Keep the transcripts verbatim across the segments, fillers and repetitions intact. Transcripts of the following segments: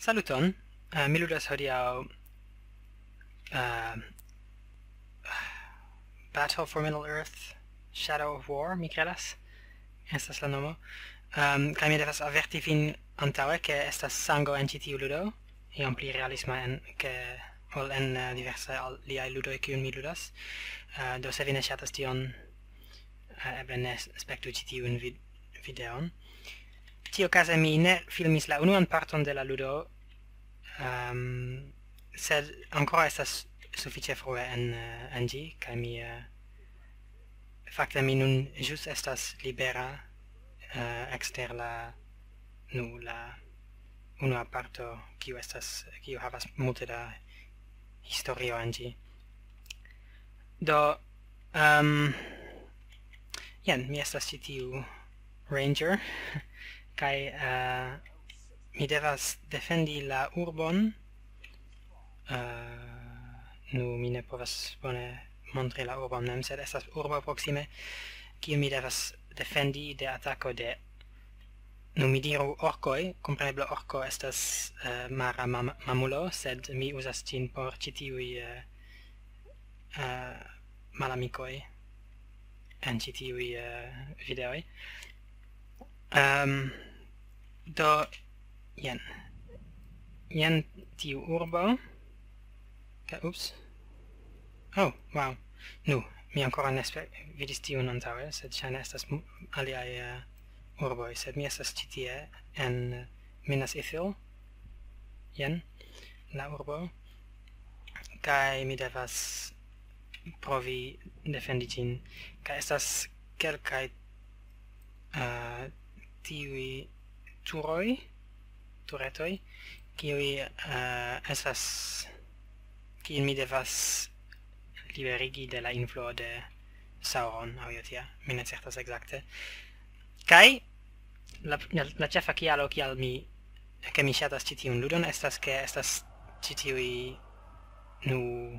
Saluton, uh, mi ludas hodiaŭ uh, Battle for Middle Earth, Shadow of War, mi credas, estas la nomo. Um, kaj mi devas averti vin antaŭe, ke estas sango en ĉi tiu ludo, iom pli realisma en ke ol en uh, diversaj aliaj ludoj kiujn mi ludas. Uh, do se vi ne ŝatas tion, uh, eble ne spektu ĉi tiun vid videon. Ĉiuokaze mi ne filmis la unuan parton de la ludo, um, sed ancora estas sufiĉe frue en uh, en ĝi, kaj mi uh, fakte mi nun ĵus estas libera uh, ekster la nu la unua parto kiu estas kiu havas multe da historio en ĝi. Do um, jen mi estas ĉi tiu ranger kaj uh, mi devas defendi la urbon. Uh, nu mi ne povas bone montri la urbon mem, sed estas urbo proksime kiu mi devas defendi de atako de nu mi diru orkoj. Kompreneble orko estas uh, mara mam mamulo, sed mi uzas ĝin por ĉi tiuj uh, uh, malamikoj en ĉi tiuj uh, videoj. Um, do jen jen tiu urbo. Ka, ups. Oh, wow. Nu, mi ancora ne vidis tiun antaŭe, sed ŝajne estas aliaj uh, urboj, sed mi estas ĉi tie en uh, Minas Ithil. Jen la urbo. Kaj mi devas provi defendi ĝin. Kaj estas kelkaj uh, tiuj turoj, turetoj, kiuj uh, estas kiujn mi devas liberigi de la influo de Sauron aŭ io tia, mi ne certas ekzakte. Kaj la la ĉefa kialo kial mi ke mi ŝatas ĉi tiun ludon estas ke estas ĉi tiuj nu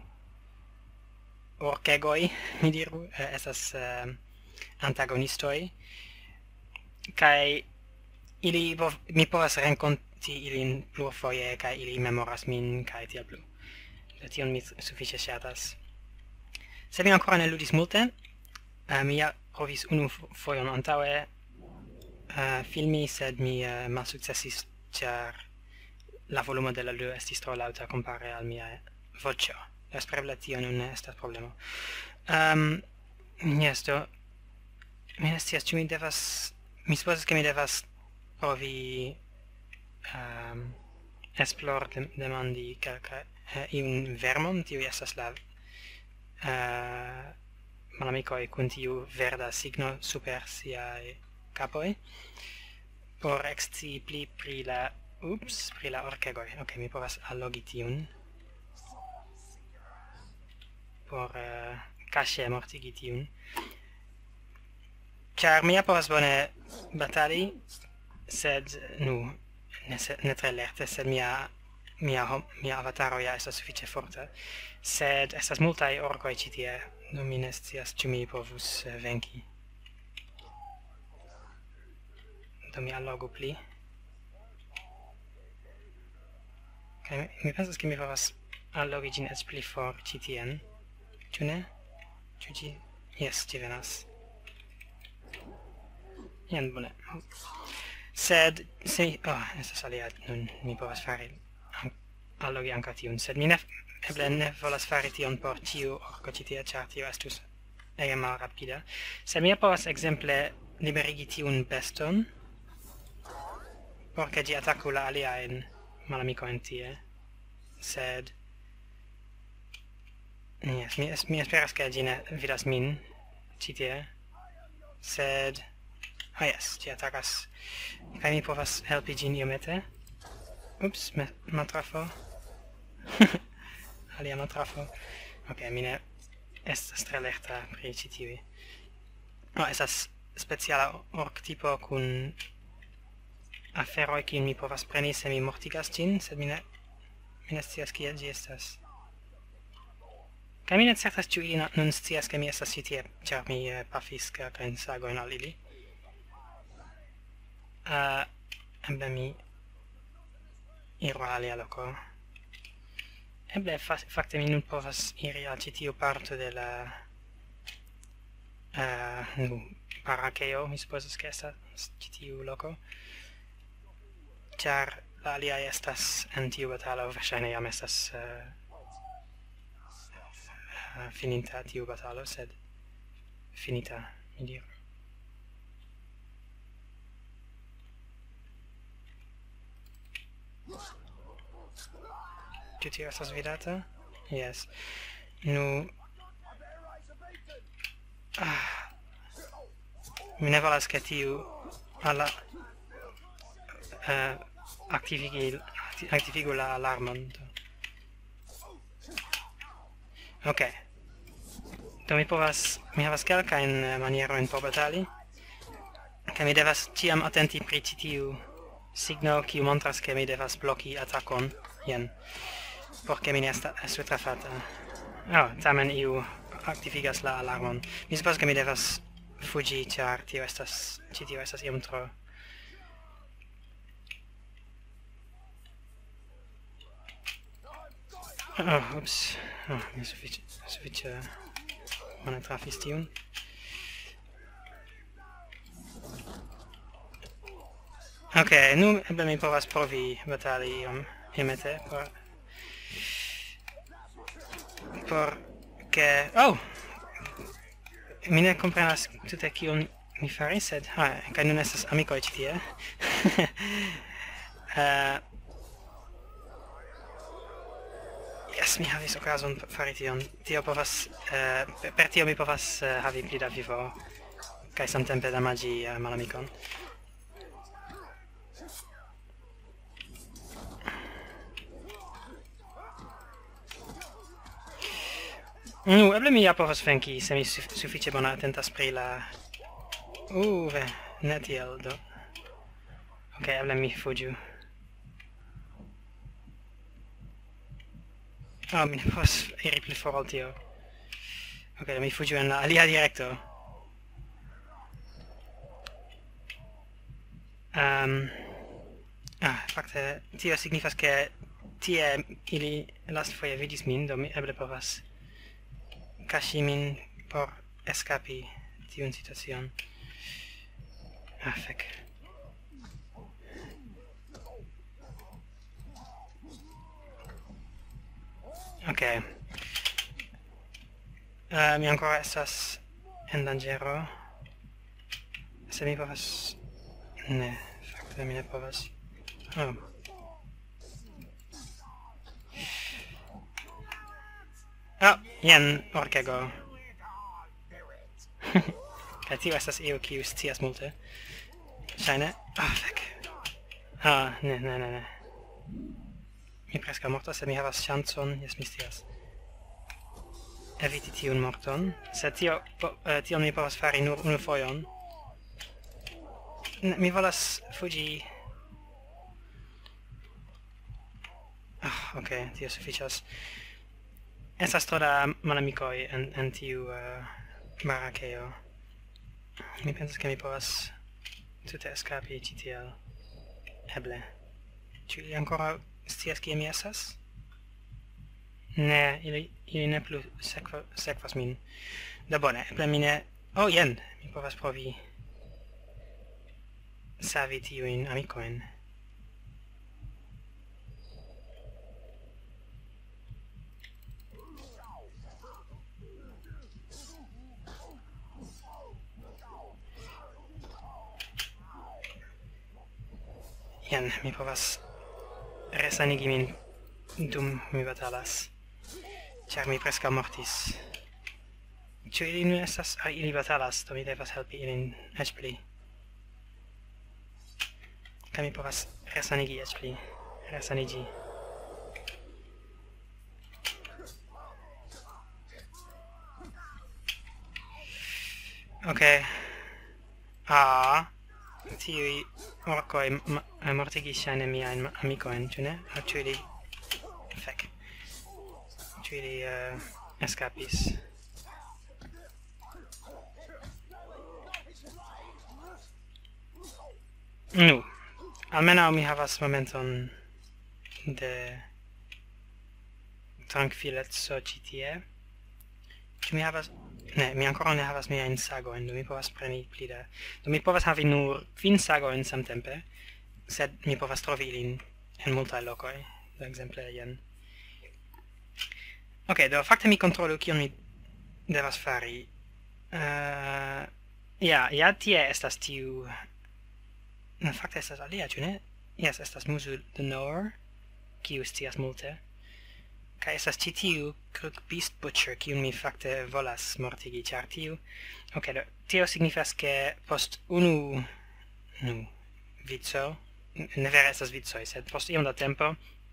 orkegoj, mi diru, eh, estas uh, antagonistoj, kaj ili pov mi povas renkonti ilin plurfoje kaj ili memoras min kaj tiel plu. Tion mi sufiĉe ŝatas. Se mi ancora ne ludis multe, uh, mi ja provis unu fojon antaŭe uh, filmi, sed mi uh, malsukcesis, ĉar la volumo de la ludo estis tro laŭta kompare al mia voĉo. Espereble tio nun ne estas problemo. Um, yes, do mi ne scias, ĉu mi devas mi supozas ke mi devas provi um, esplor de demandi kelkaj uh, iun vermon, tiu estas la uh, malamikoj kun tiu verda signo super siaj kapoj, por ekscii pli pri la ups, pri la orkegoj. Ok, mi povas allogi tiun por uh, kaŝe mortigi tiun. Ĉar mi ja povas bone batali, sed nu ne, ne tre lerte, sed mia mia hom, mia avataro ja estas sufiĉe forta, sed estas multaj orkoj ĉi tie, do mi ne scias ĉu mi povus uh, venki. Do mi allogu pli. Kaj mi, mi pensas ke mi povas allogi ĝin eĉ pli for ĉi tien. Ĉu ne? Ĉu ĝi? Jes, ĝi venas. Jen bone. Sed se mi, oh, estas alia, nun mi povas fari allogi ankaŭ tiun, sed mi ne eble ne volas fari tion por ĉiu orko ĉi tie, ĉar tio estus ege malrapida. Sed mi povas ekzemple liberigi tiun beston, por ke ĝi ataku la aliajn malamikojn tie. Sed yes, mi, es, mi esperas ke ĝi ne vidas min ĉi tie. Sed ah, yes, ĝi atakas. Kaj mi povas helpi ĝin iomete. Ups, me, maltrafo. Alia maltrafo. Ok, mi ne estas tre lerta pri ĉi tiuj. Oh, estas speciala ork-tipo kun aferoj kiujn mi povas preni se mi mortigas ĝin, sed mi ne mi ne scias kie ĝi estas. Kaj mi ne certas ĉu ili nun scias ke mi estas ĉi tie, ĉar mi uh, pafis kelkajn sagojn al ili. Uh, eble mi iru al alia loko. Eble fa fakte mi nun povas iri al ĉi tiu parto de la uh, nu, barakeo, mi supozas ke estas ĉi tiu loko. Ĉar la aliaj estas en tiu batalo, verŝajne jam estas uh, uh, fininta tiu batalo, sed finita, mi diru. Ĉu tio estas vidata? Yes. Nu... Ah. Mi ne volas ke tiu ala uh, aktivigi aktivigu la alarmon. Ok. Do mi povas... mi havas kelkajn uh, manierojn por batali. Kaj mi devas ĉiam atenti pri ĉi tiu signo kiu montras ke mi devas bloki atakon. Jen. Por ke mi ne estu trafata. Oh, tamen iu aktivigas la alarmon. Mi supozas ke mi devas fuĝi, ĉar tio estas... ĉi tio estas iom tro... Oh, ups. Oh, mi sufiĉe... sufiĉe... bone trafis tiun. Ok, nu eble mi povas provi batali iom iomete por... por ke... Oh! Mi ne komprenas tute kion mi faris, sed... Ah, kaj nun estas amikoj ĉi tie. uh, Yes, mi havis okazon fari tion. Tio povas... Uh, per tio mi povas uh, havi pli da vivo, kaj samtempe damaĝi uh, malamikon. Nu, eble mi ja povas venki, se mi sufiĉe bona atentas pri la... Uh, ve, ne tiel, do... Ok, eble mi fuĝu. Oh, mi ne povas iri pli for al tio. Ok, mi fuĝu en la alia direkto. Um, ah, fakte, tio signifas ke tie ili lastfoje vidis min, do mi eble povas kaŝi min por eskapi tiun situacion. Ah, fek. Ok. Uh, mi ancora estas en danĝero. Se mi povas... Ne, fakte mi ne povas. Oh. Oh, jen orkego. Kaj tio estas io kiu scias multe. Ŝajne. Ah, fek. Ah, ne, ne, ne, ne. Mi preskaŭ mortas, sed mi havas ŝancon, jes mi scias. Eviti tiun morton, sed tio, uh, tion mi povas fari nur unu fojon. Ne, mi volas fuĝi... Ah, ok, tio sufiĉas. Estas tro da malamikoj en, en tiu uh, barakeo. Mi pensas ke mi povas tute eskapi ĉi tiel. Eble. Ĉu ili ankoraŭ scias kie mi estas? Ne, ili, ili ne plu sekva, sekvas min. Da bone, eble mi ne... Oh, jen! Mi povas provi savi tiujn amikojn. Jen, mi povas resanigi min dum mi batalas, ĉar mi preskaŭ mortis. Ĉu ili nun estas... Ah, ili batalas, do mi devas helpi ilin eĉ pli. Kaj mi povas resanigi eĉ pli. Resaniĝi. Ok. Ah... Tiui orkoj mortigis ŝajne miajn amikojn, ĉu ne? Aŭ ĉu ili... Fek. Ĉu ili uh, eskapis? Nu, almenaŭ mi havas momenton de trankvileco ĉi tie. Ĉu mi havas... Ne, mi ankoraŭ ne havas miajn sagojn, do mi povas preni pli da... Do mi povas havi nur kvin sagojn samtempe, sed mi povas trovi ilin en multaj lokoj, do ekzemple jen. Ok, do fakte mi kontrolu kion mi devas fari. Uh, ja, ja tie estas tiu... No, fakte estas alia, ĉu ne? Yes, estas Muzu de Noor, kiu scias multe. Kaj estas ĉi tiu Crook Beast Butcher, kiun mi fakte volas mortigi, ĉar tiu... Ok, do, tio signifas ke post unu... Nu, vico... Ne vere estas vicoj, sed post iom da tempo...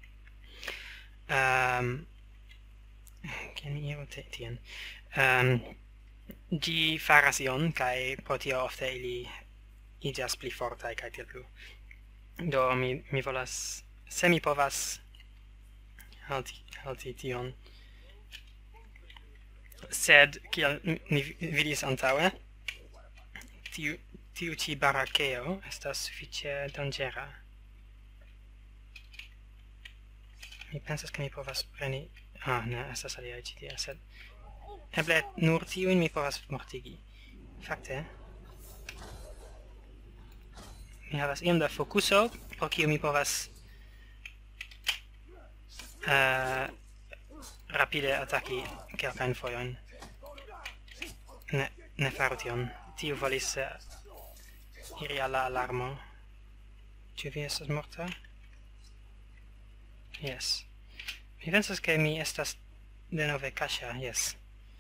Um, Kien mi iru tien? Um, Gi faras ion, kaj pro tio ofte ili iĝas pli fortaj kaj tiel plu. Do mi, mi volas... Se mi povas... halti, halti tion. Sed, kiel mi vidis antaŭe, tiu, tiu ĉi barakeo estas sufiĉe danĝera. Mi pensas ke mi povas preni... Ah, ne, estas aliaj ĉi tie, sed... Eble nur tiujn mi povas mortigi. Fakte... Mi havas iom da fokuso, pro kiu mi povas... Uh, rapide ataki kelkajn fojojn. Ne, ne faru tion. Tiu volis uh, iri al la alarmo. Ĉu vi estas morta? Yes. Mi pensas ke mi estas denove kaŝa, yes.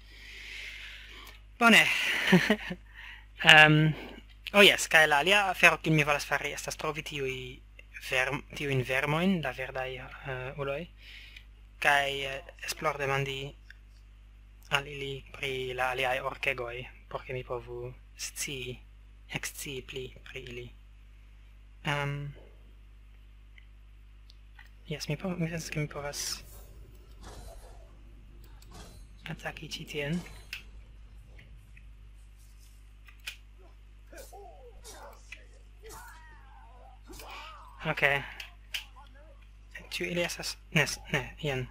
Bone. um, oh yes, kaj la alia afero kiun mi volas fari estas trovi tiuj verm, tiujn vermojn, la verdaj uh, uloj, kaj uh, esplor demandi al ili pri la aliaj orkegoj, por ke mi povu scii, ekscii pli pri ili. Um, yes, mi, mi pensas ke mi povas ataki ĉi tien. Ok. Ĉu ili estas... Ne, ne, jen.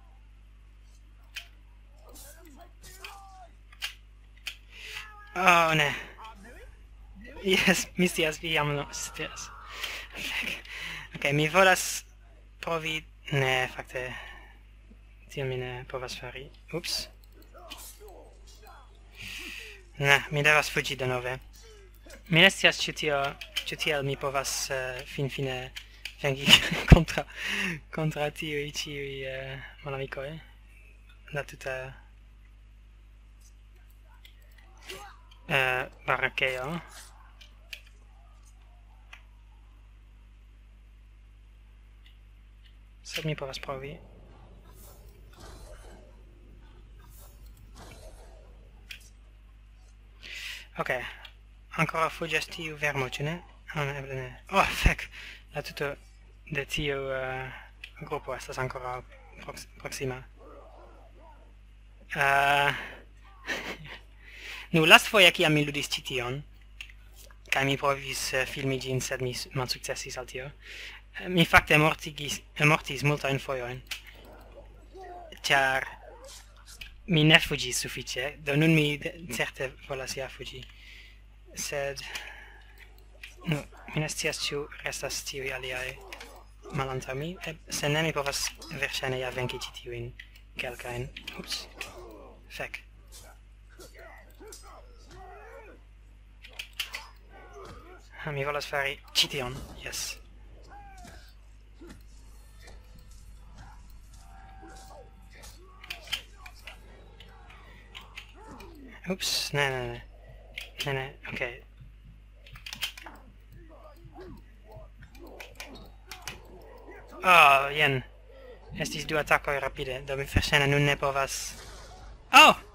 Oh, ne. Yes, mi scias, vi jam no scias. Ok, mi volas provi... Ne, fakte... Tion mi ne povas fari. Ups. Ne, mi devas fuĝi denove. Mi ne scias ĉu tio... Ĉu tiel mi povas uh, fin fine venki kontra kontra tiuj ĉiuj uh, malamikoj. La tuta uh, barakeo. Sed mi povas provi. Ok. Ancora fuĝas tiu vermo, ĉu ne? Oh, ne, eble ne. Oh, fek! La tuto de tiu uh, grupo estas ancora prox proxima. Uh, nu, lastfoje kiam mi ludis ĉi tion, kaj mi provis uh, filmi ĝin, sed mi malsukcesis al tio, uh, mi fakte mortigis, uh, mortis multajn fojojn, ĉar mi ne fuĝis sufiĉe, do nun mi certe volas ja fuĝi. Sed... Nu, mi ne scias ĉu restas tiuj aliaj malantaŭ mi, e, se ne mi povas verŝajne ja venki ĉi tiujn kelkajn. Ups. Fek. Ha, mi volas fari ĉi tion, yes. Ups, ne, ne, ne. Ne, ne, okej. Oh, jen. Estis du atakoj rapide, do mi verŝajne nun ne povas... Oh!